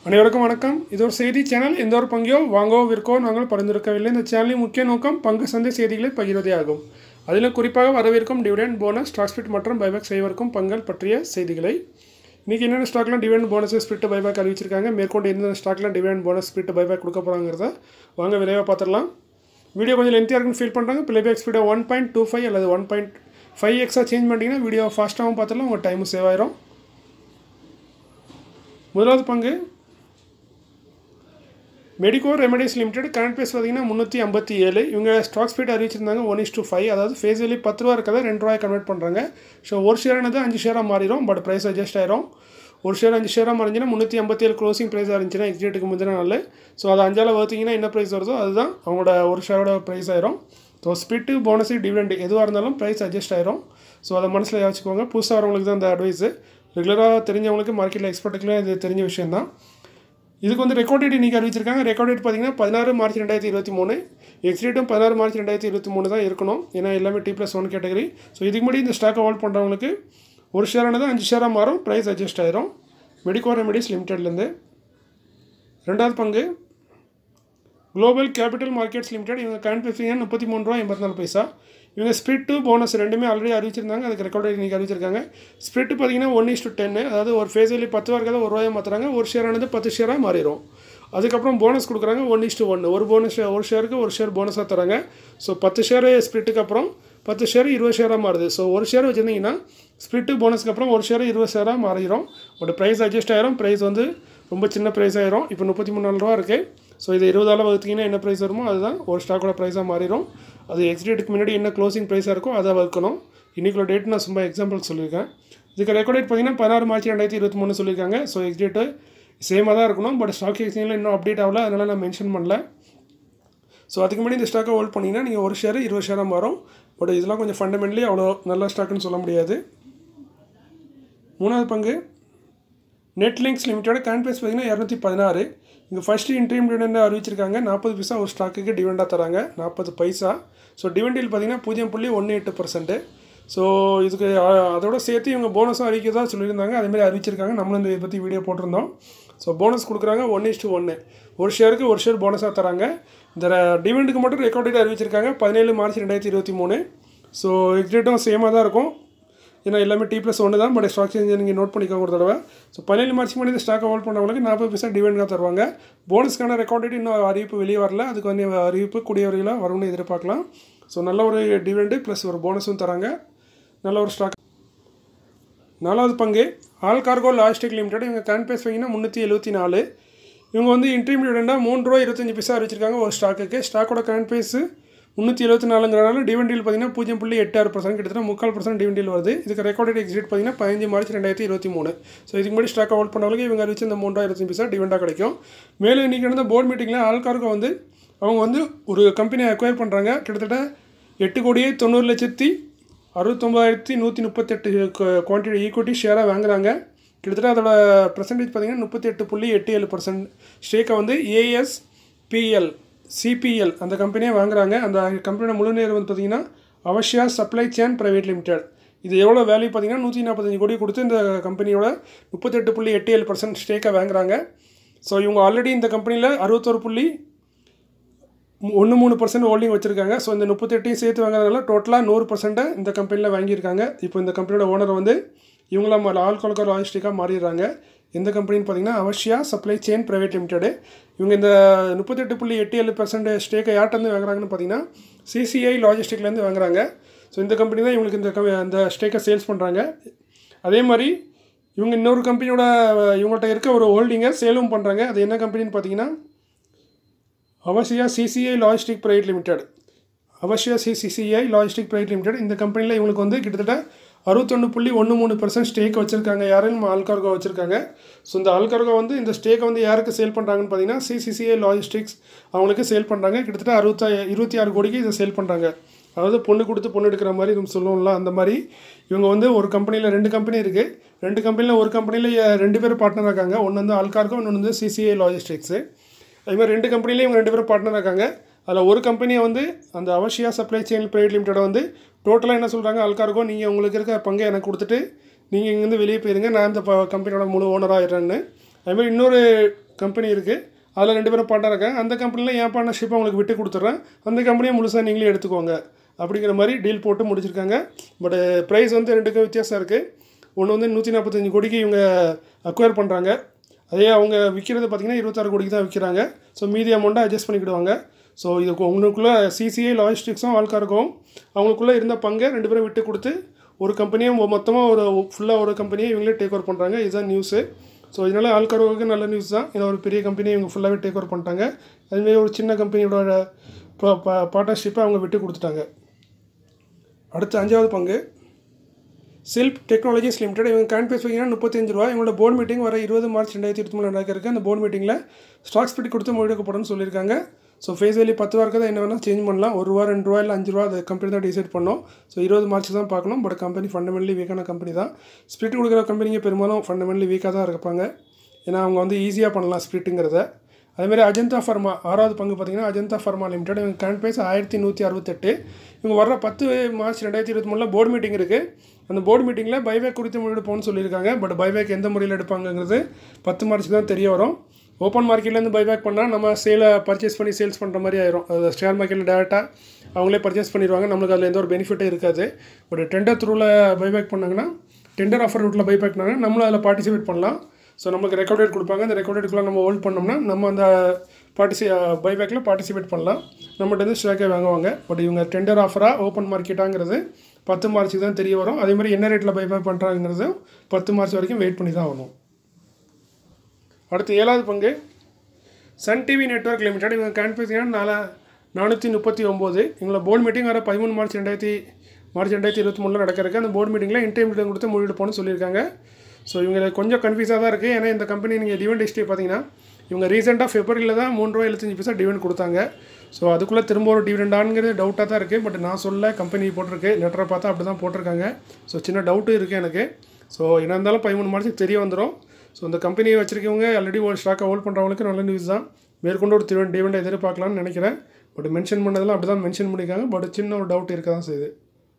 அனைவருக்கும் வணக்கம். இது ஒரு செய்தி சேனல். எந்த ஒரு பங்கையோ வாங்கவோ விற்கவோ நாங்கள் பரிந்துரைக்கவில்லை. இந்த சேனலின் முக்கிய நோக்கம் பங்கு சந்தை செய்திகளை பகிர்வதே ஆகும். அதில் குறிப்பாக வரவிருக்கும் டிவிடெண்ட், போனஸ், ஸ்டாக் ஸ்பிளிட் மற்றும் பைபேக் செய்வதற்கும் பங்கள் பற்றிய செய்திகளை. இன்றைக்கி என்னென்ன ஸ்டாக்லாம் டிவிடெண்ட், போனஸ், ஸ்பிளிட், பைபேக் அறிவிச்சிருக்காங்க, மேற்கொண்டு எந்தெந்த ஸ்டாக்லாம் டிவிடெண்ட், போனஸ், ஸ்பிளிட், பைபேக் கொடுக்க போகிறாங்கிறத வாங்க விரைவாக பார்த்துடலாம். வீடியோ கொஞ்சம் லென்த்தியாக இருக்குன்னு ஃபீல் பண்ணுறாங்க. ப்ளேபேக் ஸ்பீடை 1.25 அல்லது 1.5x சேஞ்ச் பண்ணிட்டீங்கன்னா வீடியோ ஃபாஸ்ட்டாகவும் பார்த்துடலாம், உங்கள் டைமும் சேவ் ஆயிரும். முதலாவது பங்கு medico remedies limited. Current price பார்த்தீங்கன்னா 357. இவங்க ஸ்டாக் ஸ்பீட் அறிவிச்சிருந்தாங்க 1:5. அதாவது ஃபேஸ் வேல்யூ 10 ரூபா இருக்கிறத 2 ரூபாய் கன்வெர்ட் பண்ணுறாங்க. ஸோ ஒரு ஷேரானது 5 ஷேராக மாறிடும். பட் ப்ரைஸ் அட்ஜஸ்ட் ஆயிரும். ஒரு ஷேர் 5 ஷேராக மாறிஞ்சுன்னா 357 க்ளோசிங் ப்ரைஸாக இருந்துச்சுன்னா எக்ஸிட்டுக்கு முந்தின நாள். ஸோ அது 5ஆல் வகுத்தீங்கன்னா என்ன ப்ரைஸ் வருதோ அதுதான் அவங்களோட ஒரு ஷேரோட ப்ரைஸ் ஆயிரும். ஸோ ஸ்பிட்டு, போனஸு, டிவிடெண்ட் எதுவாக இருந்தாலும் ப்ரைஸ் அட்ஜஸ்ட் ஆயிரும். ஸோ அதை மனசில் யோசிச்சுக்கோங்க. புதுசாக வரவங்களுக்கு தான் அந்த அட்வைஸு. ரெகுலராக தெரிஞ்சவங்களுக்கு, மார்க்கெட்டில் எக்ஸ்பர்ட்டுக்குலாம் இது தெரிஞ்ச விஷயம் தான். இதுக்கு வந்து ரெக்கார்ட் டேட் இன்றைக்கி அறிவிச்சிருக்காங்க. ரெக்கார்ட் டேட் பார்த்தீங்கன்னா 16 மார்ச் 2023. எக்ஸ்டேட்டும் 16 மார்ச் 2023 தான் இருக்கணும். ஏன்னா எல்லாமே T+1 கேட்டகரி. ஸோ இதுக்கு முன்னாடி இந்த ஸ்டாக்கை ஹோல்ட் பண்ணுறவங்களுக்கு ஒரு ஷேரானது 5 ஷேராக மாறும். ப்ரைஸ் அட்ஜஸ்ட் ஆயிரும். மெடிக்கோ ரெமடிஸ் லிமிடெட்லேருந்து. ரெண்டாவது பங்கு குளோபல் கேபிட்டல் மார்க்கெட்ஸ் லிமிடெட். இவங்க கரண்ட் ப்ரைஸ் 33.84. இவங்க ஸ்பிளிட், போனஸ் ரெண்டுமே ஆல்ரெடி அறிவிச்சிருந்தாங்க. அதுக்கு ரெக்கார்ட் டேட் இன்றைக்கி அறிவிச்சிருக்காங்க. ஸ்பிளிட் பார்த்தீங்கன்னா 1:10. அதாவது ஒரு ஃபேஸ் வேல்யூ 10 ரூபா இருக்கிறத 1 ரூபாயை மாற்றுறாங்க. ஒரு ஷேரானது 10 ஷேராக மாறிடும். அதுக்கப்புறம் போனஸ் கொடுக்குறாங்க 1:1. ஒரு ஷேருக்கு ஒரு ஷேர் போனஸாக தராங்க. ஸோ 10 ஷேர் ஸ்பிளிட்டுக்கு அப்புறம் 10 ஷேர் 20 ஷேராக மாறுது. ஸோ ஒரு ஷேர் வச்சுருந்தீங்கன்னா ஸ்பிளிட்டு, போனஸ்க்கு அப்புறம் ஒரு ஷேர் 20 ஷேராக மாறிடும். பட் ப்ரைஸ் அட்ஜஸ்ட் ஆயிரும். ப்ரைஸ் வந்து ரொம்ப சின்ன ப்ரைஸ் ஆயிரும். இப்போ 33 ரூபா இருக்குது. ஸோ இது 20ஆல் வகுத்தீங்கன்னா என்ன ப்ரைஸ் வருமோ அதுதான் ஒரு ஸ்டாக்கோட ப்ரைஸாக மாறிடும். அது எக்ஸ்டேட்டுக்கு முன்னாடி என்ன க்ளோசிங் ப்ரைஸாக இருக்கோ அதை வகுக்கணும். இன்றைக்குள்ள டேட் நான் சும்மா எக்ஸாம்பிள் சொல்லியிருக்கேன். இதுக்கு ரெக்கார்ட் டேட் பார்த்தீங்கன்னா 16 மார்ச் 2023 சொல்லியிருக்காங்க. ஸோ எக்ஸ்டேட்டு சேமாக தான் இருக்கணும். பட் ஸ்டாக் எக்ஸ்சேஞ்சில் இன்னும் அப்டேட் ஆகல, அதனால் நான் மென்ஷன் பண்ணல. ஸோ அதுக்கு முன்னாடி இந்த ஸ்டாக்கை ஹோல்ட் பண்ணிங்கன்னா நீங்கள் ஒரு ஷேர் 20 ஷேராக மாறும். பட் இதெல்லாம் கொஞ்சம் ஃபண்டமெண்டலி அவ்வளோ நல்ல ஸ்டாக்குன்னு சொல்ல முடியாது. மூணாவது பங்கு நெட்லிங்க்ஸ் லிமிட்டோட. கரண்ட் ப்ரைஸ் பார்த்தீங்கன்னா 216. இங்கே ஃபஸ்ட்டு இன்ட்ரீம் டிவிடெண்ட் அறிவிச்சிருக்காங்க. 40 பைசா ஒரு ஸ்டாக்குக்கு டிவிடெண்டாக தராங்க. 40 பைசா. ஸோ டிவிடெண்டில் பார்த்தீங்கன்னா 0.18%. ஸோ இதுக்கு அதோட சேர்த்து இவங்க போனஸும் அறிவிக்கிறதா சொல்லியிருந்தாங்க. அதேமாதிரி அறிவிச்சிருக்காங்க. நம்மளும் இந்த இதை பற்றி வீடியோ போட்டிருந்தோம். ஸோ போனஸ் கொடுக்குறாங்க 1:1. ஒரு ஷேருக்கு ஒரு ஷேர் போனஸாக தராங்க. இந்த டிவிடெண்டுக்கு மட்டும் ரெக்கார்ட் டேட் அறிவிச்சிருக்காங்க 17 மார்ச் 2023. ஸோ எக்ஸ்டேட்டும் சேமாக தான் இருக்கும். ஏன்னா எல்லாமே T+1 தான். பட் ஸ்டாக் சேஞ்ச் நீங்கள் நோட் பண்ணிக்கோங்க ஒரு தடவை. ஸோ 17 மார்ச் முன்னாடி இந்த ஸ்டாக்கை ஹோல்ட் பண்ணவங்களுக்கு 40 பைசா டிவிடெண்டாக தருவாங்க. போனஸ்க்கான ரெக்கார்ட் டேட் இன்னும் அறிவிப்பு வெளியே வரல. அதுக்கு வந்து அறிவிப்பு கூடிய வரையில் வரும்னு எதிர்பார்க்கலாம். ஸோ நல்ல ஒரு டிவிடெண்டு ப்ளஸ் ஒரு போனஸும் தராங்க. நல்ல ஒரு ஸ்டாக். நாலாவது பங்கு ஆல் கார்கோ லாஜிஸ்டிக் லிமிடெட். இவங்க கரண்ட் ப்ரைஸ் பார்த்தீங்கன்னா 374. இவங்க வந்து இன்ட்ரீம் டிவிடெண்டாக 3.25 பைசா அறிவிச்சிருக்காங்க ஒரு ஸ்டாக்குக்கு. ஸ்டாக்கோட கரண்ட் ப்ரைஸ் 374ங்கிறனால டிவிடெண்டில் பார்த்தீங்கன்னா 0.86%, கிட்டத்தட்ட 3/4% டிவிடெண்டில் வருது. இதுக்கு ரெக்கார்ட் டேட் எக்ஸிட் பார்த்தீங்கன்னா 15 மார்ச் 2023. ஸோ இதுக்கு முன்னாடி ஸ்டாக்கை ஹோல்ட் பண்ணவங்களுக்கு இவங்க அறிவிச்சு இந்த 3.25 பைசா டிவிடெண்டாக கிடைக்கும். மேலும் இன்றைக்கி நடந்த போர்ட் மீட்டிங்கில் ஆல் கார்கோ வந்து அவங்க வந்து ஒரு கம்பெனியை அக்வயர் பண்ணுறாங்க. கிட்டத்தட்ட 8,69,138 குவான்டிட்டி ஈக்விட்டி ஷேராக வாங்குறாங்க. கிட்டத்தட்ட அதோட பர்சன்டேஜ் பார்த்தீங்கன்னா 38.87%. ஸ்டேக்கை வந்து ASPL CPL அந்த கம்பெனியை வாங்குறாங்க. அந்த கம்பெனியோட முழு நேரம் வந்து பார்த்திங்கன்னா Avashya supply chain private limited. இது எவ்வளோ வேல்யூ பார்த்தீங்கன்னா 145 கோடி கொடுத்து இந்த கம்பெனியோட 38.87% ஸ்டேக்கை வாங்குறாங்க. ஸோ இவங்க ஆல்ரெடி இந்த கம்பெனியில் 61.13% ஹோல்டிங் வச்சுருக்காங்க. ஸோ இந்த 38 சேர்த்து வாங்குறதுனால டோட்டலாக 100% இந்த கம்பெனியில் வாங்கியிருக்காங்க. இப்போ இந்த கம்பெனியோட ஓனர் வந்து இவங்களாம் ஆல் கார்கோ லாஜிஸ்டிக்காக மாறிடுறாங்க. எந்த கம்பெனின்னு பார்த்தீங்கன்னா Avashya supply chain private limited. இவங்க இந்த 38.87% ஸ்டேக்கை யார்ட்டேருந்து வாங்குறாங்கன்னு பார்த்தீங்கன்னா CCI லாஜிஸ்டிக்லேருந்து வாங்குறாங்க. ஸோ இந்த கம்பெனி தான் இவங்களுக்கு இந்த ஸ்டேக்கை சேல்ஸ் பண்ணுறாங்க. அதே மாதிரி இவங்க இன்னொரு கம்பெனியோட இவங்கள்ட்ட இருக்க ஒரு ஹோல்டிங்கை சேலும் பண்ணுறாங்க. அது என்ன கம்பெனின்னு பார்த்தீங்கன்னா Avashya CCI logistic private limited. Avashya CCI logistic private limited. இந்த கம்பெனியில் இவங்களுக்கு வந்து கிட்டத்தட்ட 61.13% ஸ்டேக் வச்சுருக்காங்க. யாரும் ஆல் கார்கோ வச்சுருக்காங்க. ஸோ இந்த ஆல் கார்கோ வந்து இந்த ஸ்டேக்கை வந்து யாருக்கு சேல் பண்ணுறாங்கன்னு பார்த்தீங்கன்னா CCI லாஜிஸ்டிக்ஸ் அவங்களுக்கு சேல் பண்ணுறாங்க. கிட்டத்தட்ட 26 கோடிக்கு இதை சேல் பண்ணுறாங்க. அதாவது பொண்ணு கொடுத்து பொண்ணு எடுக்கிற மாதிரி நம்ம சொல்லுவோம்ல, அந்த மாதிரி இவங்க வந்து ஒரு கம்பெனியில் 2 கம்பெனி இருக்குது. 2 கம்பெனியில் ஒரு கம்பெனியில் 2 பேர் பார்ட்னர் இருக்காங்க. ஒன்று வந்து ஆல் கார்கோ, இன்னொன்று வந்து CCI லாஜிஸ்டிக்ஸு. அது மாதிரி 2 கம்பெனிலையும் இவங்க 2 பேரும் பார்ட்னர் இருக்காங்க. அதில் ஒரு கம்பெனியை வந்து அந்த Avashya supply chain private limited வந்து டோட்டலாக என்ன சொல்கிறாங்க, ஆல் கார்கோ நீங்கள் உங்களுக்கு இருக்க பங்கை எனக்கு கொடுத்துட்டு நீங்கள் இங்கேருந்து வெளியே போயிருங்க, நான் இந்த கம்பெனியோட முழு ஓனராக ஆயிடுறேன்னு. அதுமாதிரி இன்னொரு கம்பெனி இருக்குது, அதில் 2 பேரும் பார்ட்னர் இருக்காங்க. அந்த கம்பெனியில் என் பார்ட்னர்ஷிப்பை உங்களுக்கு விட்டு கொடுத்துட்றேன், அந்த கம்பெனியை முழுசாக நீங்களே எடுத்துக்கோங்க அப்படிங்கிற மாதிரி டீல் போட்டு முடிச்சிருக்காங்க. பட் ப்ரைஸ் வந்து 2க்கும் வித்தியாசம் இருக்குது. ஒன்று வந்து 145 கோடிக்கு இவங்க அக்வயர் பண்ணுறாங்க, அதே அவங்க விற்கிறது பார்த்திங்கன்னா 26 கோடிக்கு தான் விற்கிறாங்க. ஸோ மீதி அமௌண்ட்டை அட்ஜஸ்ட் பண்ணிக்கிடுவாங்க. ஸோ இதுக்கு உங்களுக்குள்ளே சிசிஐ லாஜிஸ்டிக்ஸும் ஆல்காருக்கும் அவங்களுக்குள்ளே இருந்த பங்கை 2 பேரும் விட்டு கொடுத்து ஒரு கம்பெனியை மொத்தமாக ஃபுல்லாக ஒரு கம்பெனியை இவங்களே டேக் ஓவர் பண்ணுறாங்க. இதுதான் நியூஸு. ஸோ இதனால் ஆல்காரோவுக்கு நல்ல நியூஸ் தான். ஏன்னா ஒரு பெரிய கம்பெனியை இவங்க ஃபுல்லாகவே டேக் ஓவர் பண்ணிட்டாங்க. அதுமாரி ஒரு சின்ன கம்பெனியோட பார்ட்னர்ஷிப்பை அவங்க விட்டு கொடுத்துட்டாங்க. அடுத்து 5வது பங்கு செல்ஃப் டெக்னாலஜிஸ் லிமிடெட். இவங்க காயின் பேஸ் வைங்கன்னா 35 ரூபா. இவங்களோட போர்டு மீட்டிங் வர 20 மார்ச் 2023 நடக்கிறதுக்கு அந்த போர்டு மீட்டிங்கில் ஸ்டாக் ஸ்பிளிட் கொடுத்து முடிவெடுக்கப்படும் சொல்லியிருக்காங்க. ஸோ ஃபேஸ் வேல்யூ 10 ரூபா இருக்கிறத என்ன வேணால் சேஞ்ச் பண்ணலாம். 1 ரூபா 2 ரூபா இல்லை 5 ரூபா அது கம்பெனி தான் டிசைட் பண்ணோம். ஸோ 20 மார்ச் தான் பார்க்கணும். பட் கம்பெனி ஃபண்டமெண்டலி வீக்கான கம்பெனி தான். ஸ்பிளிட் கொடுக்குற கம்பெனிங்க பெரும்பாலும் ஃபண்டமெண்டலி வீக்காக தான் இருப்பாங்க. ஏன்னா அவங்க வந்து ஈஸியாக பண்ணலாம் ஸ்பிளிட்டுங்கிறத. அதேமாதிரி அஜந்தா ஃபார்மா 6வது பங்கு பார்த்திங்கன்னா அஜந்தா ஃபார்மா லிமிடெட். இவங்க காயின் பேஸ் 1168. இவங்க வர 10 மார்ச் 2023 போர்டு மீட்டிங் இருக்குது. அந்த போர்டு மீட்டிங்கில் பைபேக் குறித்து முடிவெடுப்போம்னு சொல்லியிருக்காங்க. பட் பைபேக் எந்த முறையில் எடுப்பாங்கங்கிறது 10 மார்ச் தான் தெரிய வரும். ஓப்பன் மார்க்கெட்லேருந்து பைபேக் பண்ணால் நம்ம பர்ச்சேஸ் பண்ணி சேல்ஸ் பண்ணுற மாதிரி ஆயிரும். அது ஷேர் மார்க்கெட்டில் டேரெக்டாக அவங்களே பர்ச்சேஸ் பண்ணிடுவாங்க, நம்மளுக்கு அதில் எந்த ஒரு பெனிஃபிட்டே இருக்காது. பட் டெண்டர் த்ரூவில் பைபேக் பண்ணாங்கன்னா, டெண்டர் ஆஃபர் ரூட்டில் பைபேக் பண்ணாங்கன்னா நம்மளும் அதில் பார்ட்டிசிபேட் பண்ணலாம். ஸோ நமக்கு ரெக்கார்டேட் கொடுப்பாங்க. அந்த ரெக்கார்டேட்டுக்குள்ளே நம்ம ஹோல்ட் பண்ணோம்னா நம்ம அந்த பைபேக்கில் பார்ட்டிசிபேட் பண்ணலாம். நம்மகிட்ட வந்து ஸ்டாக்கே வாங்குவாங்க. பட் இவங்க டெண்டர் ஆஃபராக ஓப்பன் மார்க்கெட்டாங்கிறது 10 மார்ச்சுக்கு தான் தெரிய வரும். அதே மாதிரி என்ன ரேட்டில் பைபேக் பண்ணுறாங்கிறது 10 மார்ச் வரைக்கும் வெயிட் பண்ணி தான் ஆகணும். அடுத்து 7வது பங்கு சன் டிவி நெட்வொர்க் லிமிடெட். இவங்க காயின் பேஸ் 439. இவங்களோட போர்டு மீட்டிங் வர 13 மார்ச் 2023 நடக்கிறதுக்கு அந்த போர்டு மீட்டிங்கில் இன்டர்வியூ கொடுத்து முடிவெடுப்போம்னு சொல்லியிருக்காங்க. ஸோ இவங்க கொஞ்சம் கன்ஃபியூஸாக தான் இருக்குது. ஏன்னா இந்த கம்பெனி நீங்கள் டிவிடெண்ட் ஹிஸ்ட்ரி பார்த்தீங்கன்னா இவங்க ரீசெண்டாக ஃபெப்ரவரியில் தான் 3 ரூபா 75 பைசா டிவிடெண்ட் கொடுத்தாங்க. ஸோ அதுக்குள்ளே திரும்ப ஒரு டிவிடெண்டாங்கிறது டவுட்டாக தான் இருக்குது. பட் நான் சொல்ல கம்பெனி போட்டிருக்கு, லெட்டரை பார்த்தா அப்படி தான் போட்டிருக்காங்க. ஸோ சின்ன டவுட்டு இருக்குது எனக்கு. ஸோ என்ன இருந்தாலும் 13 மார்ச்சுக்கு தெரிய வந்துடும். ஸோ இந்த கம்பெனியை வச்சுருக்கவங்க ஆல்ரெடி ஒரு ஸ்டாக்கை ஹோல்ட் பண்ணுறவங்களுக்கு நல்ல நியூஸ் தான். மேற்கொண்டு ஒரு டிவிடெண்ட் எதிர்பார்க்கலாம்னு நினைக்கிறேன். பட் மென்ஷன் பண்ணதெல்லாம் அப்படி தான் மென்ஷன் பண்ணியிருக்காங்க. பட் சின்ன ஒரு டவுட் இருக்க தான் செய்யுது.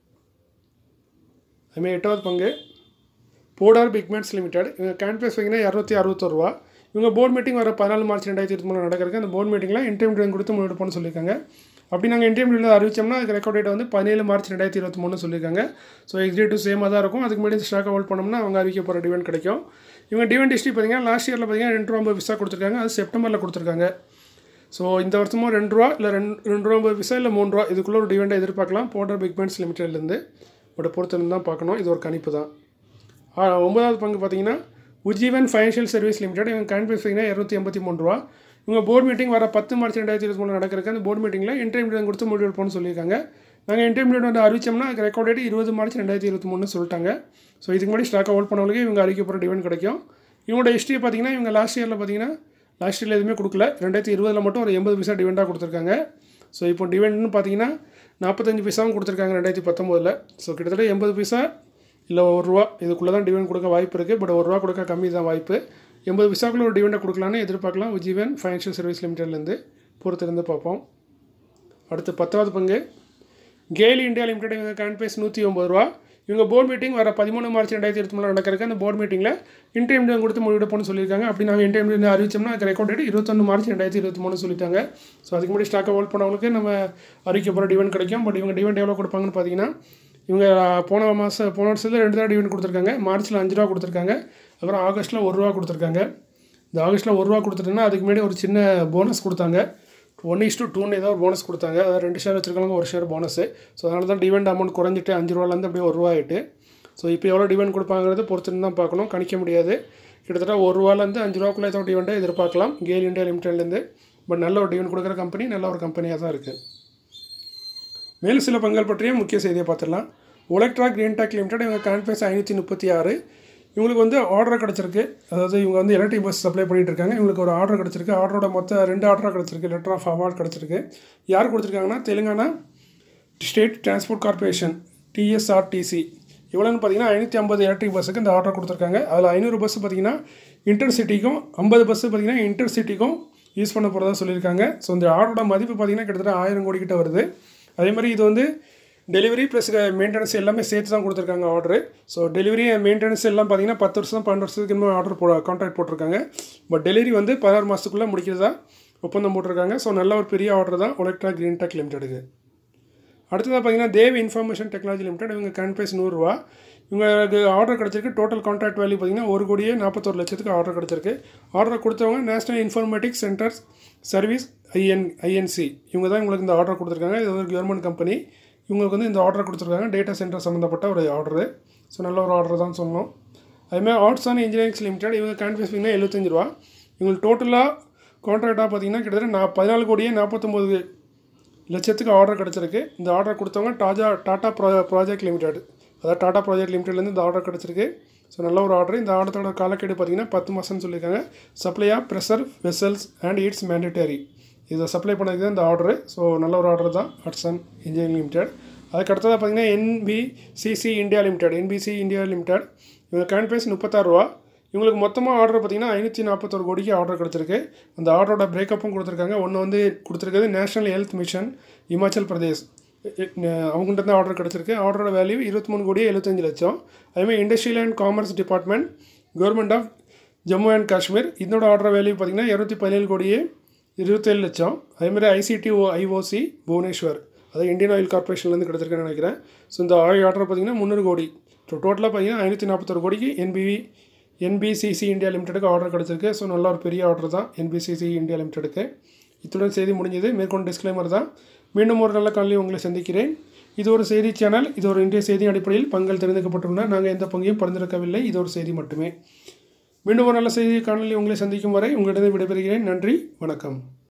அதுமாதிரி 8வது பங்கு போடார் பிக்மெண்ட்ஸ் லிமிடெட். இவங்க காயின் பேஸ் வைங்கன்னா 261 ரூபா. இவங்க போர்டு மீட்டிங் வர 14 மார்ச் 2023 நடக்கிறதுக்கு அந்த போர்டு மீட்டிங்கில் இன்டர்வியூ கொடுத்து முடிவெடுப்போம்னு சொல்லியிருக்காங்க. அப்படி நாங்கள் இன்டர்வியூவில் அறிவிச்சோம்னா அதுக்கு ரெக்கார்ட் டேட் வந்து 17 மார்ச் 2023 சொல்லியிருக்காங்க. ஸோ எக்ஸிக்யூட்டிவ் சேமாக தான் இருக்கும். அதுக்கு முன்னாடி ஸ்டாக்கை ஹோல்ட் பண்ணோம்னா அவங்க அறிவிக்க போகிற டிவிடெண்ட் கிடைக்கும். இவங்க டிவிடெண்ட் ஹிஸ்ட்ரி பார்த்தீங்கன்னா லாஸ்ட் இயரில் பார்த்தீங்கன்னா 2 ரூபா விசா கொடுத்துருக்காங்க. அது செப்டம்பரில் கொடுத்துருக்காங்க. ஸோ இந்த வருஷமும் 2 ரூபா இல்லை 2 ரூபா விசா இல்லை 3 ரூபா இதுக்குள்ளே ஒரு டிவிடெண்ட் எதிர்பார்க்கலாம் போடார் பிக்மெண்ட்ஸ் லிமிடெட்லேருந்து. பட் பொறுத்திருந்து தான் பார்க்கணும். இது ஒரு கணிப்பு தான். 9வது பங்கு பார்த்தீங்கன்னா உஜ்ஜீவன் ஃபைனான்ஷியல் சர்வீஸ் லிமிடெட். இவங்க காயின் பேஸ் பார்த்தீங்கன்னா 283 ரூபா. இவங்க போர்டு மீட்டிங் வர 10 மார்ச் 2023 நடக்கிறதுக்கு அந்த போர்டு மீட்டிங்கில் இன்டர்வியூ கொடுத்து முடிவெடுப்போம்னு சொல்லியிருக்காங்க. நாங்கள் இன்டர்வியூ வந்து அறிவிச்சோம்னா அதுக்கு ரெக்கார்ட் டேட் 20 மார்ச் 2023 சொல்லிட்டாங்க. ஸோ இதுக்கு முன்னாடி ஸ்டாக்கை ஹோல்ட் பண்ணவங்களுக்கு இவங்க அறிவிக்க போகிற டிவிடெண்ட் கிடைக்கும். இவங்களோட ஹிஸ்ட்ரி பார்த்தீங்கன்னா இவங்க லாஸ்ட் இயரில் எதுவுமே கொடுக்கல. 2020 மட்டும் ஒரு 80 பைசா டிவிடெண்டாக கொடுத்துருக்காங்க. ஸோ இப்போ டிவிடெண்ட்னு பார்த்தீங்கன்னா 45 பைசாவும் கொடுத்துருக்காங்க 2019. ஸோ கிட்டத்தட்ட 80 பைசா இல்லை 1 ரூபா இதுக்குள்ளே தான் டிவிடெண்ட் கொடுக்க வாய்ப்பு இருக்குது. பட் 1 ரூபா கொடுக்க கம்மி தான் வாய்ப்பு. 80 பைசாக்குள்ளே ஒரு டிவிடெண்டை கொடுக்கலான்னு எதிர்பார்க்கலாம் உஜ்ஜீவன் ஃபைனான்ஷியல் சர்வீஸ் லிமிடெட்லேருந்து. பொறுத்திருந்து பார்ப்போம். அடுத்து 10வது பங்கு கெயில் இந்தியா லிமிடெட். இவங்க காயின் பேஸ் 109 ரூபா. இவங்க போர்டு மீட்டிங் வர 13 மார்ச் 2023 நடக்கிறதுக்கு அந்த போர்டு மீட்டிங்கில் இன்டர்வியூ கொடுத்து முடிவெடுப்போம்னு சொல்லியிருக்காங்க. அப்படி நாங்கள் இன்டர்வியூ அறிவிச்சோம்னா அதுக்கு ரெக்கார்ட் டேட் 21 மார்ச் 2023 சொல்லிட்டாங்க. ஸோ அதுக்கு முன்னாடி ஸ்டாக்கை ஹோல்ட் பண்ணவங்களுக்கு நம்ம அறிவிக்க போகிற டிவிடெண்ட் கிடைக்கும். பட் இவங்க டிவிடெண்ட் எவ்வளோ கொடுப்பாங்கன்னு பார்த்தீங்கன்னா இவங்க போன வருஷத்தில் 2 தான் டிவிடெண்ட் கொடுத்துருக்காங்க. மார்ச்சில் 5 ரூபா கொடுத்துருக்காங்க. அப்புறம் ஆகஸ்ட்டில் 1 ரூபா கொடுத்துருக்காங்க. இந்த ஆகஸ்ட்டில் 1 ரூபா கொடுத்துட்டோன்னா அதுக்கு முன்னாடி ஒரு சின்ன போனஸ் கொடுத்தாங்க. 1:2 ஏதோ ஒரு போனஸ் கொடுத்தாங்க. அதாவது 2 ஷேர் வச்சுருக்காங்க, 1 ஷேர் போனஸு. ஸோ அதனால தான் டிவிடெண்ட் அமௌண்ட் குறைஞ்சிட்டு 5 ரூபாலேருந்து அப்படியே 1 ரூபா ஆகிட்டு. ஸோ இப்போ எவ்வளோ டிவிடெண்ட் கொடுப்பாங்கிறது பொறுத்துன்னு தான் பார்க்கணும், கணிக்க முடியாது. கிட்டத்தட்ட 1 ரூபாலேருந்து 5 ரூபாக்குள்ளே ஏதோ டிவிடெண்டை எதிர்பார்க்கலாம் கெயில் இந்தியா லிமிடெட்லேருந்து. பட் நல்ல ஒரு டிவிடெண்ட் கொடுக்குற கம்பெனி, நல்ல ஒரு கம்பெனியாக தான் இருக்குது. மேலும் சில பங்குகள் பற்றிய முக்கிய செய்தியை பார்த்துடலாம். Olectra green tech limited. இவங்க காயின் பேஸ் 536. இவங்களுக்கு வந்து ஆர்டர் கிடச்சிருக்கு. அதாவது இவங்க வந்து எலக்ட்ரிக் பஸ் சப்ளை பண்ணிகிட்டு இருக்காங்க. இவங்களுக்கு ஒரு ஆர்டர் கிடச்சிருக்கு. ஆர்டரோட மொத்த 2 ஆர்டராக கிடச்சிருக்கு. லெட்டர் ஆஃப் அவார்ட் கிடச்சிருக்கு. யார் கொடுத்துருக்காங்கன்னா Telangana state transport corporation TSRTC. இவ்வளோன்னு பார்த்தீங்கன்னா 550 எலக்ட்ரிக் பஸ்ஸுக்கு இந்த ஆர்டர் கொடுத்துருக்காங்க. அதில் 500 பஸ் பார்த்தீங்கன்னா இன்டர்சிட்டிக்கும் 50 பஸ்ஸு பார்த்தீங்கன்னா இன்டர்சிட்டிக்கும் யூஸ் பண்ண போகிறதா சொல்லியிருக்காங்க. ஸோ இந்த ஆர்டரோட மதிப்பு பார்த்தீங்கன்னா கிட்டத்தட்ட 1000 கோடி கிட்ட வருது. அதே மாதிரி இது வந்து டெலிவரி ப்ளஸ் மெயின்டெனன்ஸ் எல்லாமே சேர்த்து தான் கொடுத்துருக்காங்க ஆர்டரு. ஸோ டெலிவரி மெயின்டெனன்ஸ் எல்லாம் பார்த்தீங்கன்னா 10 வருஷம் 12 வருஷத்துக்கு இன்னும் ஆர்டர் கான்ட்ராக்ட் போட்டிருக்காங்க. பட் டெலிவரி வந்து 16 மாதத்துக்குள்ளே முடிக்கிறதா ஒப்பந்தம் போட்டிருக்காங்க. ஸோ நல்ல ஒரு பெரிய ஆர்டர் தான் ஒலெக்ட்ரா கிரீன் டெக் லிமிடெடுக்கு. அடுத்ததாக பார்த்தீங்கன்னா தேவ் இன்ஃபர்மேஷன் டெக்னாலஜி லிமிடெட். இவங்க கரண்ட் ப்ரைஸ் 100 ரூபா. இவங்களுக்கு ஆர்டர் கிடச்சிருக்கு. டோட்டல் கான்ட்ராக்ட் வேல்யூ பார்த்தீங்கன்னா 1,41 லட்சத்துக்கு ஆர்டர் கிடச்சிருக்கு. ஆர்டர் கொடுத்தவங்க national informatics centers service INC. இவங்க தான் உங்களுக்கு இந்த ஆர்டர் கொடுத்துருக்காங்க. இது ஒரு கவர்மெண்ட் கம்பெனி. இவங்களுக்கு வந்து இந்த ஆர்டர் கொடுத்துருக்காங்க. டேட்டா சென்டர் சம்மந்தப்பட்ட ஒரு ஆர்டரு. ஸோ நல்ல ஒரு ஆர்டர் தான் சொல்லணும். அதுமாதிரி ஆர்ட்ஸ் அண்ட் இன்ஜினியரிங்ஸ் லிமிடெட். இவங்க கரண்ட் ப்ரைஸ் பார்த்தீங்கன்னா 75 ரூபா. இவங்களுக்கு டோட்டலாக கான்ட்ராக்டாக பார்த்தீங்கன்னா கிட்டத்தட்ட 14,49 லட்சத்துக்கு ஆர்டர் கிடச்சிருக்கு. இந்த ஆர்டர் கொடுத்தவங்க டாடா ப்ராஜெக்ட் லிமிடெட். அதாவது டாடா ப்ராஜெக்ட் லிமிடெட்லேருந்து இந்த ஆர்டர் கிடச்சிருக்கு. ஸோ நல்ல ஒரு ஆர்டர். இந்த ஆர்டரோட காலக்கெடு பார்த்தீங்கன்னா 10 மாதம்னு சொல்லியிருக்காங்க. Supply of pressure vessels and its mandatory. இதை சப்ளை பண்ணதுக்கு தான் இந்த ஆர்டரு. ஸோ நல்ல ஒரு ஆர்டர் தான் ஆர்ட்ஸ் அண்ட் இன்ஜினியரிங் லிமிடெட். அதுக்கு அடுத்ததாக பார்த்தீங்கன்னா என்பிசிசி இந்தியா லிமிடெட். இவங்க கரண்ட் ப்ரைஸ் 36 ரூபா. இவங்களுக்கு மொத்தமாக ஆர்டர் பார்த்தீங்கன்னா 541 கோடிக்கு ஆர்டர் கிடச்சிருக்கு. அந்த ஆர்டரோட பிரேக்கப்பும் கொடுத்துருக்காங்க. ஒன்று வந்து கொடுத்துருக்கிறது national health mission Himachal Pradesh. அவங்கள்ட்ட தான் ஆர்டர் கிடச்சிருக்கு. ஆர்டரோட வேல்யூ 23,75 லட்சம். அதுமாதிரி industrial and commerce department government of Jammu and Kashmir. இதோட ஆர்டர் வேல்யூ பார்த்தீங்கன்னா 217,27 லட்சம். அதேமாதிரி ஐஓசி புவனேஸ்வர், அதாவது இந்தியன் ஆயில் கார்பரேஷன்லேருந்து கிடச்சிருக்குன்னு நினைக்கிறேன். ஸோ இந்த ஆர்டர் பார்த்தீங்கன்னா 300 கோடி. ஸோ டோட்டலாக பார்த்தீங்கன்னா 541 கோடிக்கு என்பிசிசி இந்தியா லிமிடெடுக்கு ஆர்டர் கிடச்சிருக்கு. ஸோ நல்ல ஒரு பெரிய ஆர்டர் தான் என்பிசிசி இந்தியா லிமிடெடுக்கு. இத்துடன் செய்தி முடிஞ்சது. மேற்கொண்டு டிஸ்க்ளைமர் தான். மீண்டும் ஒரு நல்ல காலையில் உங்களை சந்திக்கிறேன். இது ஒரு செய்தி சேனல். இது ஒரு இன்றைய செய்தி அடிப்படையில் பங்குகள் தெரிந்துக்கப்பட்டுள்ளன. நாங்கள் எந்த பங்கையும் பரிந்துரைக்கவில்லை. இது ஒரு செய்தி மட்டுமே. மீண்டும் ஒரு நல்ல செய்தி காணொலியில் உங்களை சந்திக்கும் வரை உங்களிடம் விடைபெறுகிறேன். நன்றி, வணக்கம்.